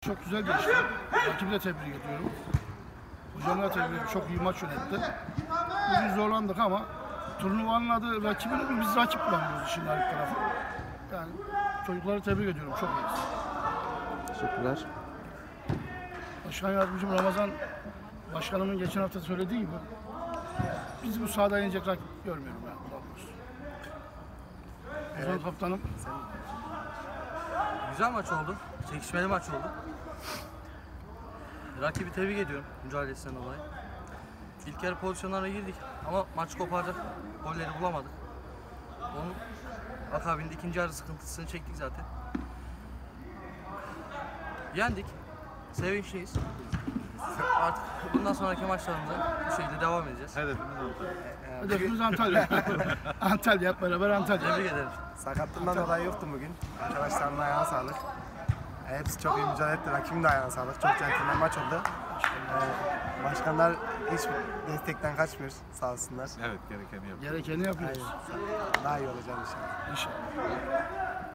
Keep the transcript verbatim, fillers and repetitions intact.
Çok güzel geçti. Rakibi de tebrik ediyorum. Hocamı da tebrik ediyorum. Çok iyi maç yönetti. Bugün zorlandık ama turnuvanın adı rakibini biz rakip bulamıyoruz işin her tarafı. Yani çocukları tebrik ediyorum. Çok iyiyiz. Teşekkürler. Başkan Yardımcım Ramazan Başkanımın geçen hafta söylediği gibi biz bu sahada yenecek rakip görmüyorum ben. Evet. Son kaptanım. Güzel maç oldu. Çekişmeli maç oldu. Rakibi tebrik ediyorum mücadelesinden dolayı. İlk yarı pozisyonlara girdik ama maç kopardı. Golleri bulamadık. Onun akabinde ikinci yarı sıkıntısını çektik zaten. Yendik. Sevinçliyiz. Artık bundan sonraki maçlarımıza bu şekilde devam edeceğiz. Hedefimiz Antalya. Hedefimiz Antalya. Antalya hep beraber Antalya. Tebrik ederim. Sakatlığından dolayı yoktum bugün. Arkadaşlarımın ayağına sağlık. Hepsi çok iyi mücadele etti. Rakibim de ayağına sağlık. Çok centilmen maç oldu. Ee, başkanlar hiç destekten kaçmıyor. Sağ olsunlar. Evet, gerekeni yapıyoruz. Gerekeni yapıyoruz. Aynen. Daha iyi olacağız inşallah. İnşallah.